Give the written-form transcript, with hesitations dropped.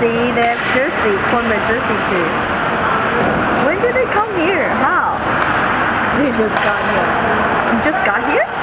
Jersey. They have Jersey, former Jersey too. When did they come here? How? They just got here. You just got here?